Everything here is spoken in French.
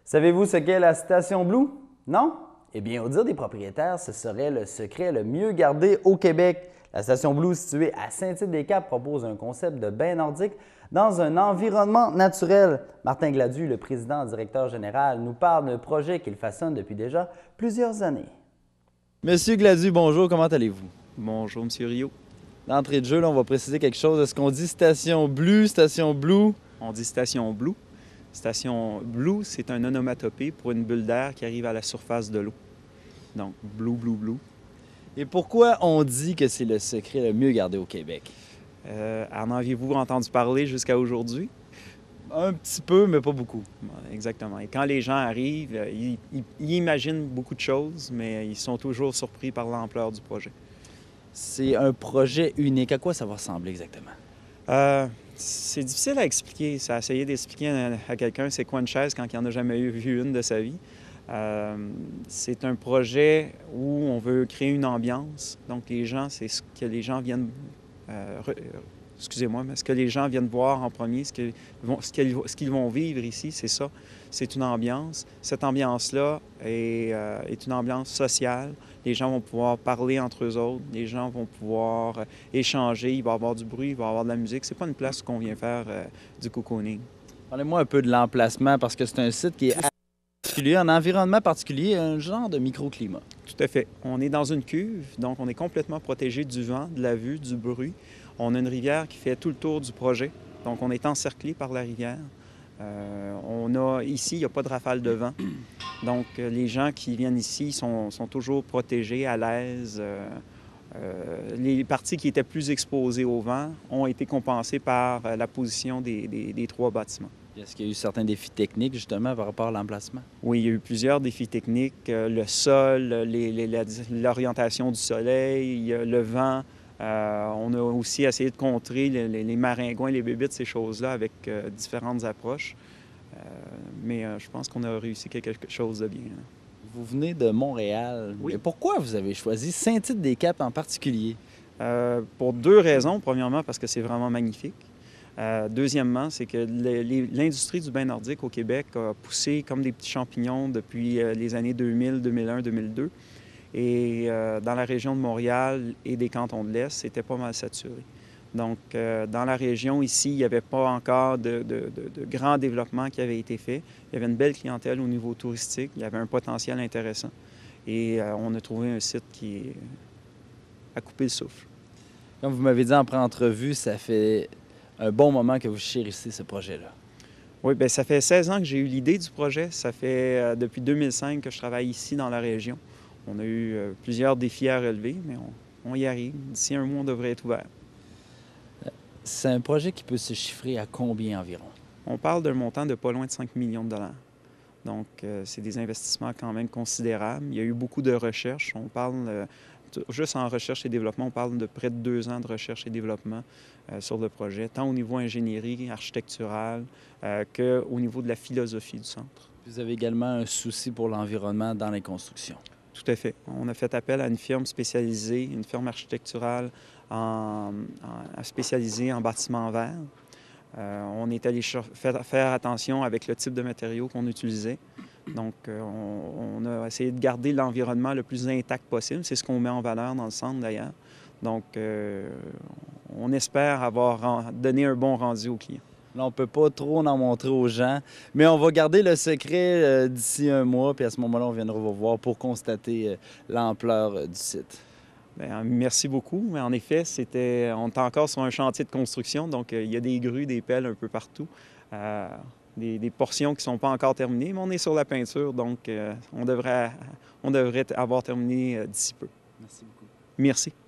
Savez-vous ce qu'est la station Blue? Non? Eh bien, au dire des propriétaires, ce serait le secret le mieux gardé au Québec. La station Blue, située à Saint-Tite-des-Caps, propose un concept de bain nordique dans un environnement naturel. Martin Gladu, le président directeur général, nous parle d'un projet qu'il façonne depuis déjà plusieurs années. Monsieur Gladu, bonjour, comment allez-vous? Bonjour, M. Rio. D'entrée de jeu, là, on va préciser quelque chose. Est-ce qu'on dit station Blue, station Blue? On dit station Blue. Station Blue, c'est un onomatopée pour une bulle d'air qui arrive à la surface de l'eau. Donc, Blue, Blue, Blue. Et pourquoi on dit que c'est le secret le mieux gardé au Québec? En aviez-vous entendu parler jusqu'à aujourd'hui? Un petit peu, mais pas beaucoup. Exactement. Et quand les gens arrivent, ils imaginent beaucoup de choses, mais ils sont toujours surpris par l'ampleur du projet. C'est un projet unique. À quoi ça va ressembler exactement? C'est difficile à expliquer. Ça a essayé d'expliquer à quelqu'un c'est quoi une chaise quand il n'en a jamais vu une de sa vie. C'est un projet où on veut créer une ambiance. Donc, les gens, c'est ce que les gens viennent... excusez-moi, mais ce que les gens viennent voir en premier, ce qu'ils vont vivre ici, c'est ça. C'est une ambiance. Cette ambiance-là est une ambiance sociale. Les gens vont pouvoir parler entre eux autres. Les gens vont pouvoir échanger. Il va y avoir du bruit, il va y avoir de la musique. C'est pas une place où on vient faire du cocooning. Parlez-moi un peu de l'emplacement, parce que c'est un site qui est particulier, un environnement particulier, un genre de microclimat. Tout à fait. On est dans une cuve, donc on est complètement protégé du vent, de la vue, du bruit. On a une rivière qui fait tout le tour du projet, donc on est encerclé par la rivière. Ici, il n'y a pas de rafale de vent. Donc, les gens qui viennent ici sont toujours protégés, à l'aise. Les parties qui étaient plus exposées au vent ont été compensées par la position des trois bâtiments. Est-ce qu'il y a eu certains défis techniques, justement, par rapport à l'emplacement? Oui, il y a eu plusieurs défis techniques. Le sol, l'orientation du soleil, le vent. On a aussi essayé de contrer les maringouins, les bébites, ces choses-là, avec différentes approches. Mais je pense qu'on a réussi quelque chose de bien. Vous venez de Montréal. Oui. Mais pourquoi vous avez choisi Saint-Tite-des-Caps en particulier? Pour deux raisons. Premièrement, parce que c'est vraiment magnifique. Deuxièmement, c'est que l'industrie du bain nordique au Québec a poussé comme des petits champignons depuis les années 2000, 2001, 2002. Et dans la région de Montréal et des cantons de l'Est, c'était pas mal saturé. Donc, dans la région, ici, il n'y avait pas encore de grands développements qui avaient été faits. Il y avait une belle clientèle au niveau touristique. Il y avait un potentiel intéressant. Et on a trouvé un site qui a coupé le souffle. Comme vous m'avez dit en pré-entrevue, ça fait un bon moment que vous chérissez ce projet-là. Oui, bien, ça fait 16 ans que j'ai eu l'idée du projet. Ça fait depuis 2005 que je travaille ici dans la région. On a eu plusieurs défis à relever, mais on y arrive. D'ici un mois, on devrait être ouvert. C'est un projet qui peut se chiffrer à combien environ? On parle d'un montant de pas loin de 5 millions de dollars. Donc, c'est des investissements quand même considérables. Il y a eu beaucoup de recherche. On parle, juste en recherche et développement, on parle de près de 2 ans de recherche et développement sur le projet, tant au niveau ingénierie, architectural, qu'au niveau de la philosophie du centre. Vous avez également un souci pour l'environnement dans les constructions. Tout à fait. On a fait appel à une firme spécialisée, une firme architecturale spécialisée en bâtiments verts. On est allé faire attention avec le type de matériaux qu'on utilisait. Donc, on a essayé de garder l'environnement le plus intact possible. C'est ce qu'on met en valeur dans le centre, d'ailleurs. Donc, on espère avoir donné un bon rendu aux clients. Là, on ne peut pas trop en montrer aux gens, mais on va garder le secret d'ici un mois, puis à ce moment-là, on viendra vous voir pour constater l'ampleur du site. Bien, merci beaucoup. Mais en effet, on est encore sur un chantier de construction, donc il y a des grues, des pelles un peu partout, des portions qui ne sont pas encore terminées, mais on est sur la peinture, donc on devrait avoir terminé d'ici peu. Merci beaucoup. Merci.